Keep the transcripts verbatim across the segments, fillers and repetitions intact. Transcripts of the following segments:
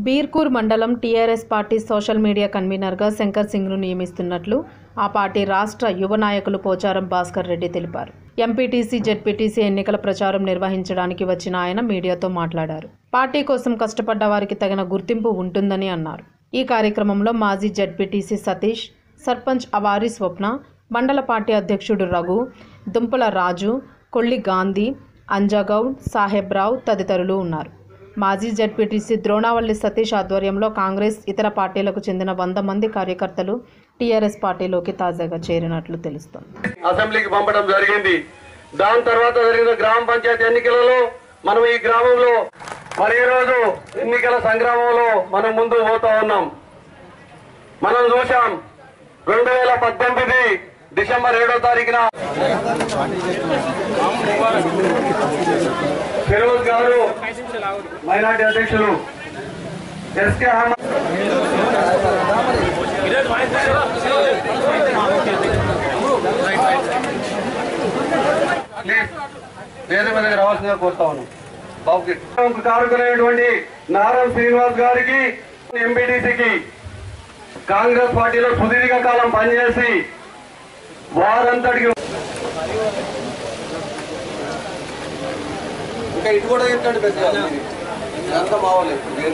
బీర్కూర్ మండలం TRS party social media కన్వీనర్గా శంకర్ సింగ్ను నియమిస్తున్నట్లు ఆ పార్టీ రాష్ట్ర యువ నాయకులు పోచారం భాస్కర్ రెడ్డి తెలిపారు. ఎంపీటీసీ జెడ్పీటీసీ ఎన్నికల ప్రచారం నిర్వహించడానికి వచ్చిన ఆయన మీడియాతో మాట్లాడారు. పార్టీ కోసం కష్టపడ్డ వారికి తగిన గుర్తింపు ఉంటుందని అన్నారు. ఈ కార్యక్రమంలో మాజీ జెడ్పీటీసీ సతీష్, సర్పంచ్ అవారి స్వప్న, మండల పార్టీ అధ్యక్షుడు రఘు, దుంపల రాజు, కొల్లి గాంధీ, అంజాగౌడ్, సాహెబ్రావు తదితరులు ఉన్నారు. మాజీ జెడ్పీటీసీ ద్రోణావల్లి సతీష్ ఆధ్వర్యంలో కాంగ్రెస్ ఇతర పార్టీలకు చెందిన వంద మంది కార్యకర్తలు టీఆర్ఎస్ పార్టీలోకి తాజాగా చేరినట్లు తెలుస్తోంది. అసెంబ్లీకి పంపడం జరిగింది. దాని తర్వాత జరిగిన గ్రామ పంచాయతీ ఎన్నికలలో మనం ఈ గ్రామంలో మరి రోజు ఎన్నికల సంగ్రామంలో మనం ముందు పోతా ఉన్నాం. మనం చూసాం రెండు వేల పద్దెనిమిది డిసెంబర్ ఏడో తారీఖున ఫిరోజ్ గారు మైనార్టీ అధ్యక్షులు ఎస్కే అహ్మద్ వేరే మీద రావాల్సిందిగా కోరుతా ఉన్నాం. బాబుకి కారుకునేటువంటి నారాయణ శ్రీనివాస్ గారికి, ఎంపీటీసీకి కాంగ్రెస్ పార్టీలో సుదీర్ఘ కాలం పనిచేసి వారంతటికి ఇంకా ఇటు కూడా చెప్తాడు పెద్ద మావాలి.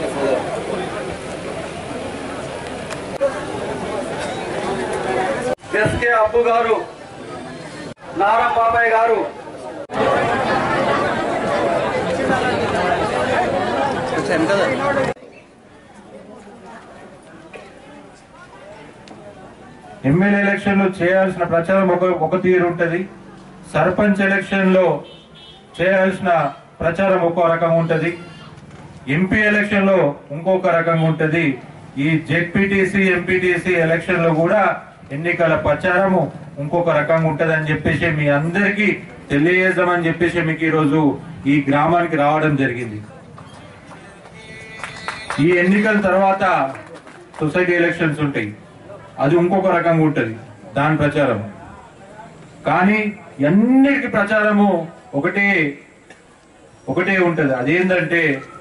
ఎస్కే అబ్బు గారు, నారా బాబాయ్ గారు, ఎమ్మెల్యే ఎలక్షన్ లో చేయాల్సిన ప్రచారం ఒక ఒక తీరు ఉంటది. సర్పంచ్ ఎలక్షన్ లో చేయాల్సిన ప్రచారం ఒక్కో రకంగా ఉంటది. ఎంపీ ఎలక్షన్ లో ఇంకొక రకంగా ఉంటది. ఈ జెడ్పీటీసీ ఎంపీటీసీ ఎలక్షన్ లో కూడా ఎన్నికల ప్రచారము ఇంకొక రకంగా ఉంటది అని చెప్పేసి మీ అందరికీ తెలియజేద్దామని చెప్పేసి మీకు ఈరోజు ఈ గ్రామానికి రావడం జరిగింది. ఈ ఎన్నికల తర్వాత సొసైటీ ఎలక్షన్స్ ఉంటాయి, అది ఇంకొక రకంగా ఉంటది దాని ప్రచారం. కానీ అన్నిటికీ ప్రచారము ఒకటే ఒకటే ఉంటది. అదేంటంటే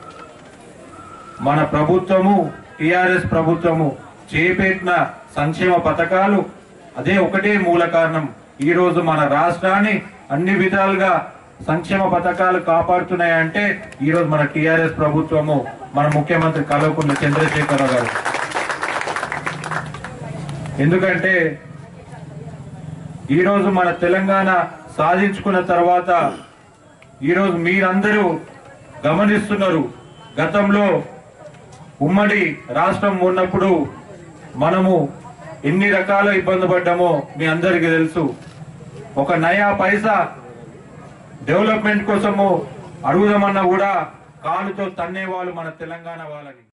మన ప్రభుత్వము టిఆర్ఎస్ ప్రభుత్వము చేపట్టిన సంక్షేమ పథకాలు, అదే ఒకటే మూల కారణం. ఈ రోజు మన రాష్ట్రాన్ని అన్ని విధాలుగా సంక్షేమ పథకాలు కాపాడుతున్నాయంటే ఈ రోజు మన టిఆర్ఎస్ ప్రభుత్వము, మన ముఖ్యమంత్రి కల్వకుంట్ల చంద్రశేఖరరావు గారు. ఎందుకంటే ఈరోజు మన తెలంగాణ సాధించుకున్న తర్వాత ఈరోజు మీరందరూ గమనిస్తున్నారు. గతంలో ఉమ్మడి రాష్ట్రం ఉన్నప్పుడు మనము ఎన్ని రకాల ఇబ్బంది పడ్డామో మీ అందరికీ తెలుసు. ఒక నయా పైసా డెవలప్మెంట్ కోసము అడుగుదామన్నా కూడా కాలుతో తన్నేవాళ్ళు మన తెలంగాణ వాళ్ళని.